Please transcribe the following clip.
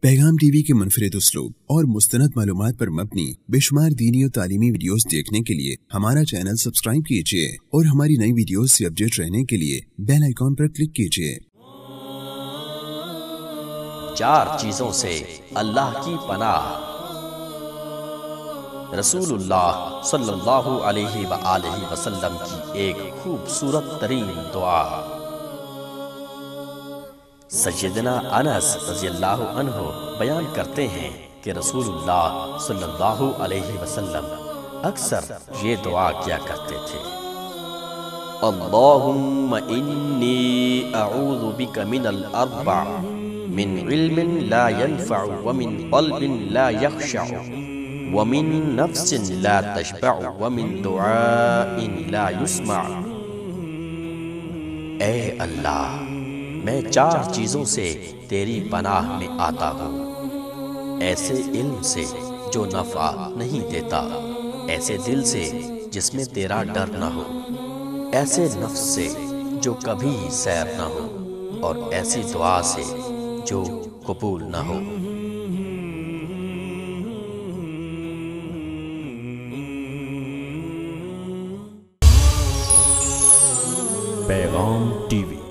पैगाम टीवी के मुनफरिद उसलूब और मुस्तनद मालूमात पर मबनी बेशुमार दीनी और तालीमी वीडियोस देखने के लिए हमारा चैनल सब्सक्राइब कीजिए और हमारी नई वीडियोस से अपडेट रहने के लिए बेल आइकॉन पर क्लिक कीजिए। 4 चीजों से अल्लाह की पनाह। रसूलुल्लाह सल्लल्लाहु अलैहि व आलिहि वसल्लम की एक खूबसूरत तरीन दुआ। सैयदना अनस रज़ियल्लाहु अन्हु बयान करते हैं कि रसूलुल्लाह सल्लल्लाहु अलैहि वसल्लम अक्सर ये दुआ किया करते थे, अल्लाहुम्मा इन्नी अऊज़ु बिका मिनल अर्बा मिन इल्मिन ला यनफ़अु व मिन क़ल्बिन ला यख़शअु व मिन नफ़्सिन ला तशबअु व मिन दुआइन ला युस्मअ। ऐ अल्लाह, मैं 4 चीज़ों से तेरी पनाह में आता हूँ। ऐसे इल्म से जो नफ़ा नहीं देता, ऐसे दिल से जिसमें तेरा डर न हो, ऐसे नफ्स से जो कभी सैर न हो, और ऐसी दुआ से जो कबूल न हो। पैगाम टीवी।